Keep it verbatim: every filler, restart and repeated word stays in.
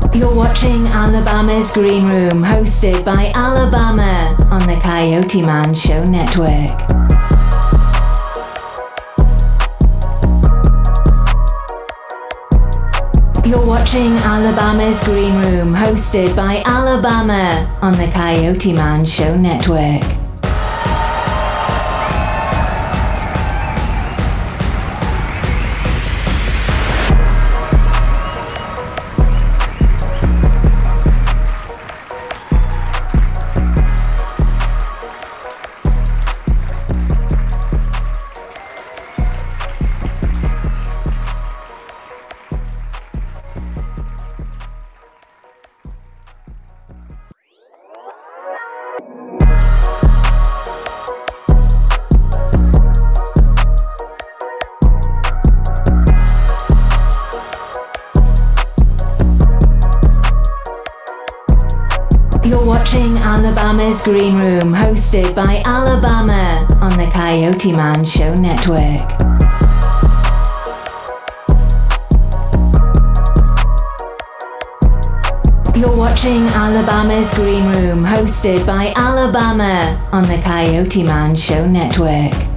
You're watching Alabama's Green Room, hosted by Alabama on the Coyote Man Show Network. You're watching Alabama's Green Room, hosted by Alabama on the Coyote Man Show Network. You're watching Alabama's Green Room, hosted by Alabama on the Coyote Man Show Network. You're watching Alabama's Green Room, hosted by Alabama on the Coyote Man Show Network.